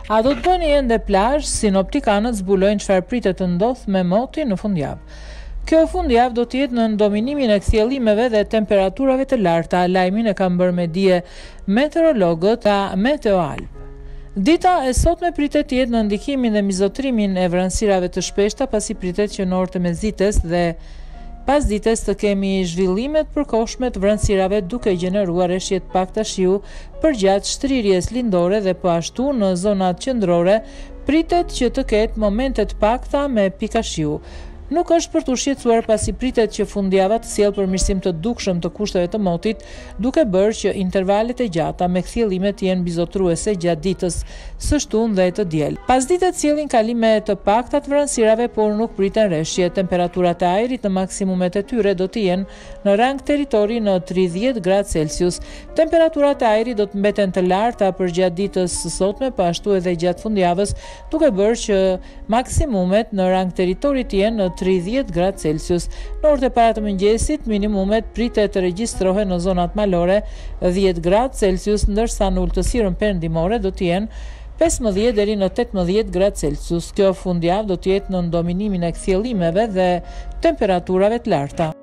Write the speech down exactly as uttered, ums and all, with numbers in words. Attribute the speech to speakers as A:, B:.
A: A do të bëni ende plazh, sinoptikanët zbulojnë çfarë pritet të ndodhë me motin në fundjavë. Kjo fundjavë do të jetë në ndominimin e kthjellimeve dhe temperaturave të larta, lajmin e kanë bërë me dije meteorologët nga Meteoalb. Dita e sotme pritet të jetë në ndikimin dhe mizotrimin e vranësirave të shpeshta, pasi pritet që në orët e mëngjesit dhe pasdites të kemi zhvillimet përkohshme të vranësirave, duke gjeneruar reshje të pakta shiu përgjatë shtrirjes lindore dhe po ashtu në zonat qendrore pritet që të ketë momente të pakta me pika shiu. Nuk është për të shqetësuar, pasi pritet që fundjava të sjellë përmirësim të dukshëm të kushteve të motit, duke bërë që intervalet e gjata me kthjellime të jenë bizotruese gjatë ditës së shtunë dhe të diel. Pasditet sjellin kalime të pakta të vranësirave, por nuk priten reshje. Temperaturat e ajrit në maksimumet e tyre do të jenë në rang territori në tridhjetë gradë Celsius. Temperaturat e ajrit do të mbeten të larta për gjatë ditës së sotme, po ashtu edhe gjatë fundjavës, duke bërë që maksimumet në rang territori të jenë në tridhjetë gradë Celsius. Në orët e para të mëngjesit, minimumet pritet të regjistrohen në zonat malore dhjetë gradë Celsius, ndërsa në ulëtësirën perëndimore do të jenë pesëmbëdhjetë deri në tetëmbëdhjetë gradë Celsius. Kjo fundjavë do të jetë në ndominimin e kthjellimeve dhe temperaturave të larta.